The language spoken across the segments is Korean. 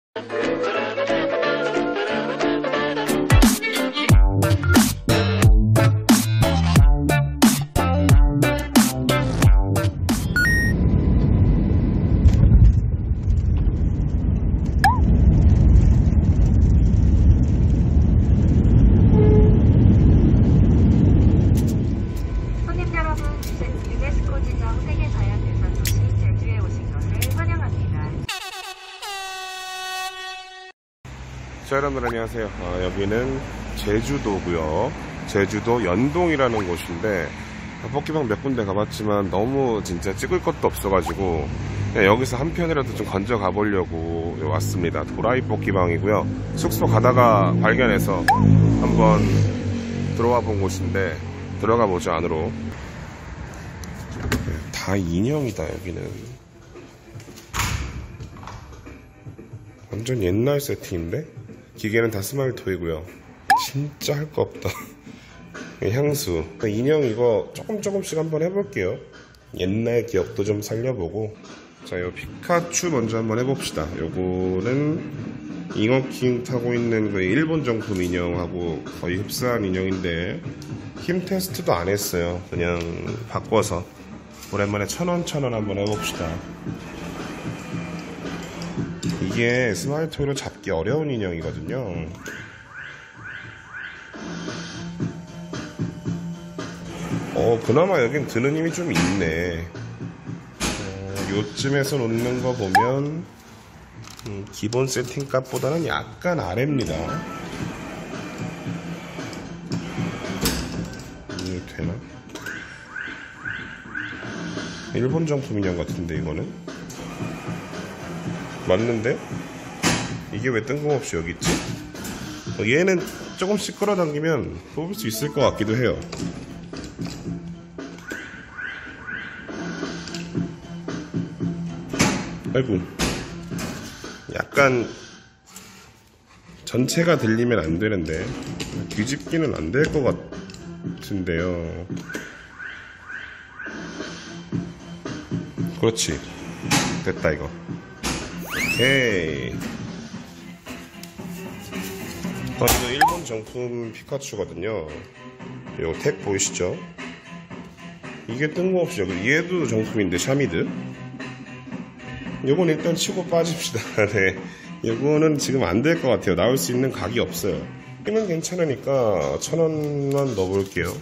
자, 여러분 안녕하세요. 여기는 제주도고요. 제주도 연동이라는 곳인데 뽑기방 몇 군데 가봤지만 너무 진짜 찍을 것도 없어가지고 여기서 한 편이라도 좀 건져 가보려고 왔습니다. 도라이 뽑기방이고요. 숙소 가다가 발견해서 한번 들어와 본 곳인데 들어가 보죠. 안으로. 다 인형이다. 여기는 완전 옛날 세팅인데 기계는 다 스마일토이고요. 진짜 할 거 없다. 향수 인형 이거 조금씩 한번 해볼게요. 옛날 기억도 좀 살려보고. 자, 요 피카츄 먼저 한번 해봅시다. 요거는 잉어킹 타고 있는 그 일본 정품 인형하고 거의 흡사한 인형인데 힘 테스트도 안 했어요. 그냥 바꿔서 오랜만에 1000원 한번 해봅시다. 이게 스마일토이로 잡기 어려운 인형이거든요. 그나마 여긴 드는 힘이 좀 있네. 요쯤에서 놓는 거 보면 기본 세팅 값보다는 약간 아래입니다. 이게 되나? 일본 정품 인형 같은데 이거는? 맞는데? 이게 왜 뜬금없이 여기 있지? 얘는 조금씩 끌어당기면 뽑을 수 있을 것 같기도 해요. 아이고, 약간 전체가 들리면 안 되는데 뒤집기는 안 될 것 같은데요. 그렇지, 됐다. 이거 오케이. 이거 일본 정품 피카츄거든요. 이거 택 보이시죠? 이게 뜬금없이 여기 얘도 정품인데 샤미드. 요건 일단 치고 빠집시다. 네, 요거는 지금 안 될 것 같아요. 나올 수 있는 각이 없어요. 힘은 괜찮으니까 1000원만 넣어볼게요.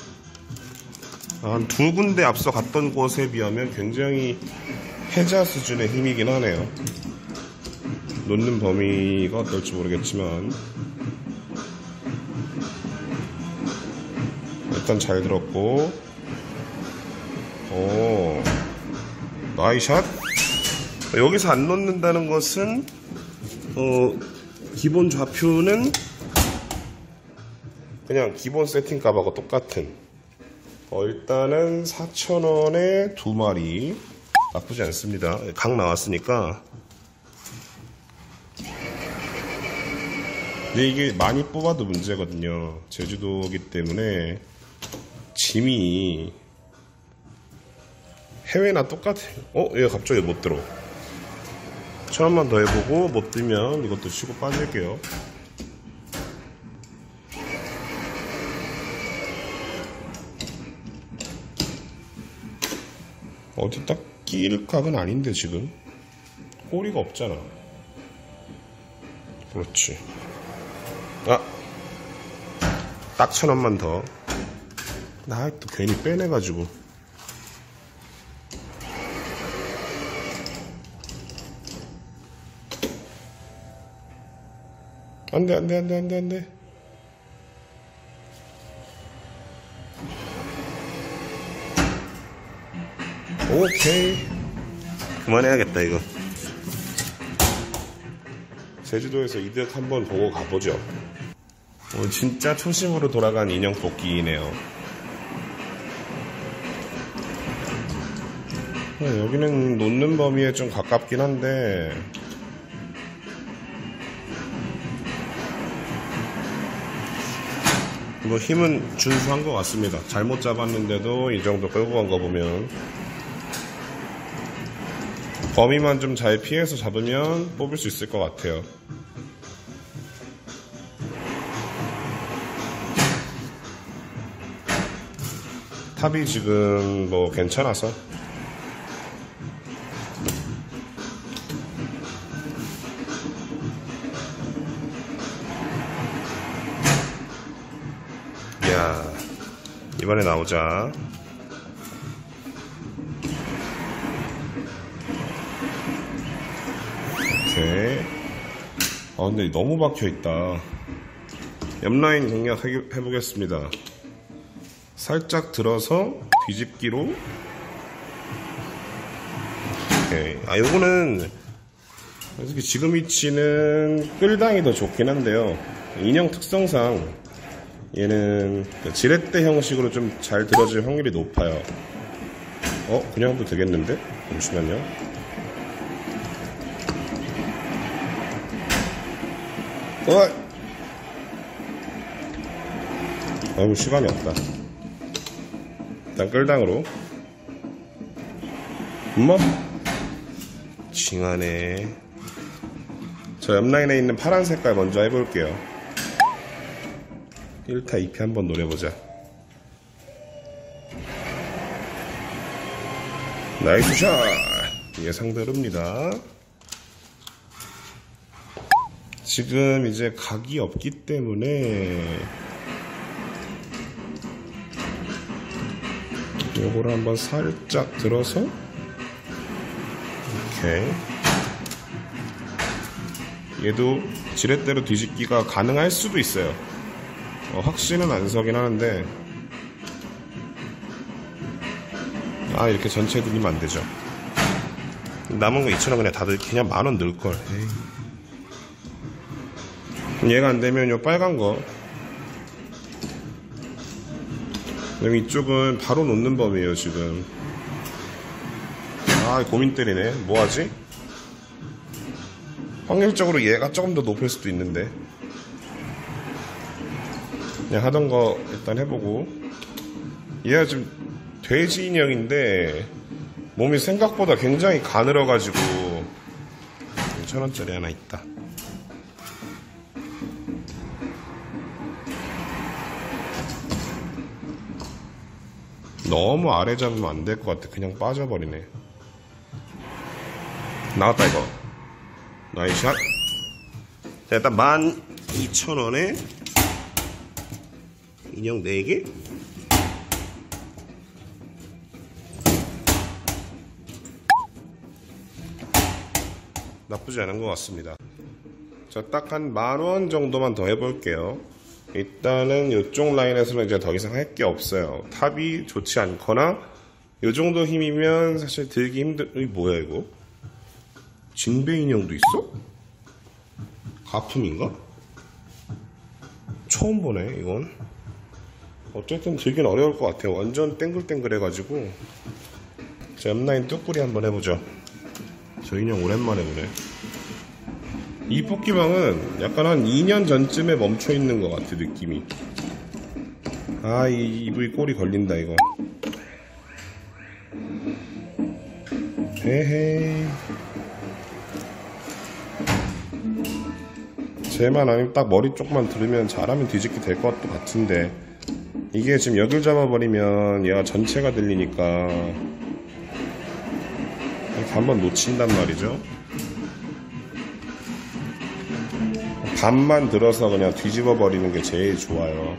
한 두 군데 앞서 갔던 곳에 비하면 굉장히 패자 수준의 힘이긴 하네요. 놓는 범위가 어떨지 모르겠지만 일단 잘 들었고, 오, 나이샷. 여기서 안 놓는다는 것은 기본 좌표는 그냥 기본 세팅 값하고 똑같은, 일단은 4000원에 2마리 나쁘지 않습니다. 각 나왔으니까. 근데 이게 많이 뽑아도 문제거든요. 제주도이기 때문에 짐이 해외나 똑같아요. 얘 갑자기 못 들어. 1000원만 더 해보고 못 들면 이것도 치고 빠질게요. 어디 딱 끼일 각은 아닌데 지금 꼬리가 없잖아. 그렇지. 딱 1000원만 더. 나 또 괜히 빼내가지고. 안돼. 오케이, 그만해야겠다. 이거 제주도에서 이득 한번 보고 가보죠. 진짜 초심으로 돌아간 인형 뽑기이네요. 여기는 놓는 범위에 좀 가깝긴 한데 뭐 힘은 준수한 것 같습니다. 잘못 잡았는데도 이 정도 끌고 간 거 보면 범위만 좀 잘 피해서 잡으면 뽑을 수 있을 것 같아요. 탑이 지금 뭐 괜찮아서. 이야, 이번에 나오자. 오케이. 근데 너무 박혀있다. 옆라인 공략해보겠습니다. 살짝 들어서 뒤집기로. 오케이. 요거는 지금 위치는 끌당이 더 좋긴 한데요, 인형 특성상 얘는 지렛대 형식으로 좀 잘 들어질 확률이 높아요. 그냥 해도 되겠는데? 잠시만요. 아이고, 시간이 없다. 일단 끌당으로. 징하네. 저 옆라인에 있는 파란 색깔 먼저 해볼게요. 1타 2피 한번 노려보자. 나이스 샷! 예상대로입니다. 지금 이제 각이 없기 때문에 요거를 한번 살짝 들어서, 오케이. 얘도 지렛대로 뒤집기가 가능할 수도 있어요. 확신은 안 서긴 하는데, 이렇게 전체 들리면 안 되죠. 남은 거 2,000원 그냥 다들 그냥 10,000원 넣을걸. 얘가 안 되면 요 빨간 거. 그럼 이쪽은 바로 놓는 법이에요, 지금. 고민 때리네. 뭐하지? 확률적으로 얘가 조금 더 높을 수도 있는데. 그냥 하던 거 일단 해보고. 얘가 지금 돼지 인형인데 몸이 생각보다 굉장히 가늘어가지고 1,000원짜리 하나 있다. 너무 아래 잡으면 안 될 것 같아. 그냥 빠져버리네. 나왔다 이거. 나이스 샷. 자, 일단 12,000원에 인형 4개. 나쁘지 않은 것 같습니다. 자, 딱 한 10,000원 정도만 더 해볼게요. 일단은 이쪽 라인에서는 이제 더 이상 할 게 없어요. 탑이 좋지 않거나 이 정도 힘이면 사실 들기 힘들. 이게 뭐야 이거? 진배 인형도 있어? 가품인가? 처음 보네 이건. 어쨌든 들긴 어려울 것 같아요. 완전 땡글땡글 해가지고. 자, 옆라인 뚜꾸리 한번 해보죠. 저 인형 오랜만에 보네. 이 뽑기방은 약간 한 2년 전쯤에 멈춰있는 것 같아, 느낌이. 이 EV 꼬리 걸린다 이거. 헤헤이. 쟤만 아니면 딱 머리 쪽만 들으면 잘하면 뒤집기 될 것 같은데, 이게 지금 여길 잡아버리면 얘가 전체가 들리니까 이렇게 한번 놓친단 말이죠. 반만 들어서 그냥 뒤집어 버리는 게 제일 좋아요.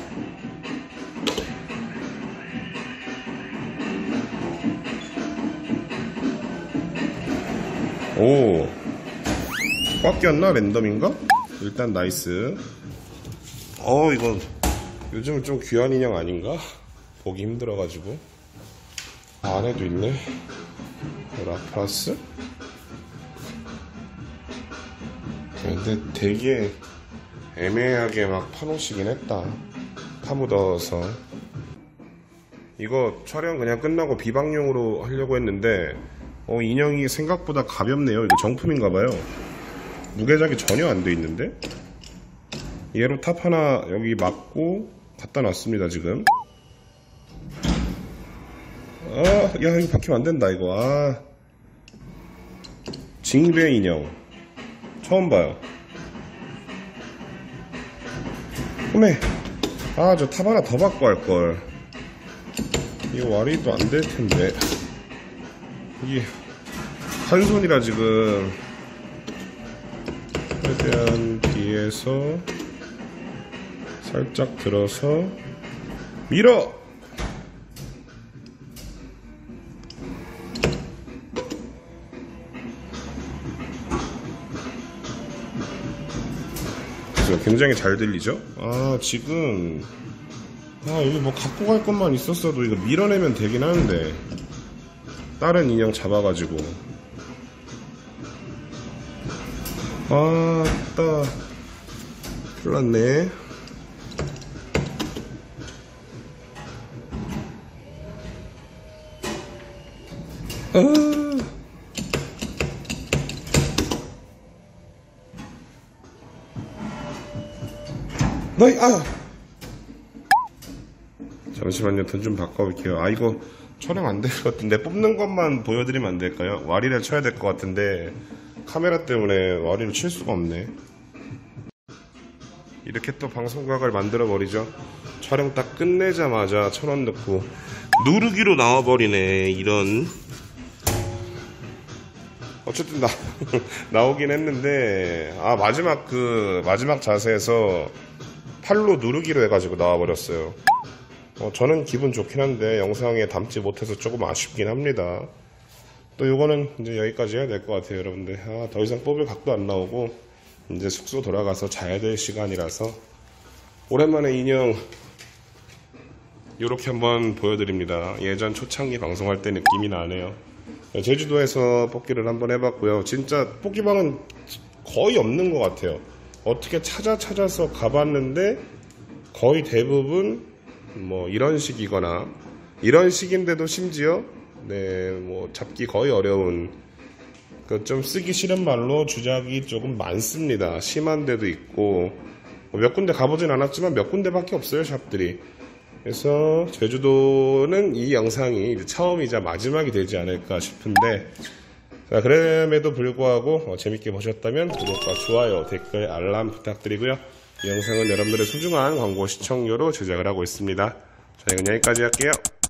오, 꽉 꼈나? 랜덤인가? 일단 나이스. 이건 요즘은 좀 귀한 인형 아닌가? 보기 힘들어가지고. 안에도 있네. 라프라스? 근데 되게 애매하게 막 파놓으시긴 했다. 파묻어서. 이거 촬영 그냥 끝나고 비방용으로 하려고 했는데 인형이 생각보다 가볍네요. 이거 정품인가봐요. 무게작이 전혀 안 돼 있는데. 얘로 탑 하나 여기 막고 갖다 놨습니다 지금. 야, 이거 박히면 안 된다 이거. 징배 인형 처음 봐요. 어메, 아, 저 탑 하나 더 받고 할걸. 이거 와리도 안 될 텐데. 이게 한 손이라 지금. 최대한 뒤에서 살짝 들어서 밀어! 굉장히 잘 들리죠? 아, 지금 여기 뭐 갖고 갈 것만 있었어도 이거 밀어내면 되긴 하는데 다른 인형 잡아가지고 아따 큰일났네. 너희 잠시만요. 돈 좀 바꿔볼게요. 아, 이거 촬영 안 될 것 같은데 뽑는 것만 보여드리면 안 될까요? 와리를 쳐야 될 것 같은데 카메라 때문에 와리를 칠 수가 없네. 이렇게 또 방송각을 만들어 버리죠. 촬영 딱 끝내자마자 1,000원 넣고 누르기로 나와버리네. 이런. 어쨌든 나오긴 했는데 마지막 자세에서 팔로 누르기로 해가지고 나와버렸어요. 저는 기분 좋긴 한데 영상에 담지 못해서 조금 아쉽긴 합니다. 또 요거는 이제 여기까지 해야 될 것 같아요, 여러분들. 더 이상 뽑을 각도 안 나오고 이제 숙소 돌아가서 자야 될 시간이라서 오랜만에 인형 요렇게 한번 보여드립니다. 예전 초창기 방송할 때 느낌이 나네요. 제주도에서 뽑기를 한번 해봤고요. 진짜 뽑기방은 거의 없는 것 같아요. 어떻게 찾아서 가봤는데 거의 대부분 뭐 이런 식이거나 이런 식인데도 심지어 뭐 잡기 거의 어려운 좀 쓰기 싫은 말로 주작이 조금 많습니다. 심한 데도 있고 몇 군데 가보진 않았지만 몇 군데밖에 없어요, 샵들이. 그래서 제주도는 이 영상이 이제 처음이자 마지막이 되지 않을까 싶은데, 자, 그럼에도 불구하고 재밌게 보셨다면 구독과 좋아요, 댓글, 알람 부탁드리고요. 이 영상은 여러분들의 소중한 광고 시청료로 제작을 하고 있습니다. 자, 이건 여기까지 할게요.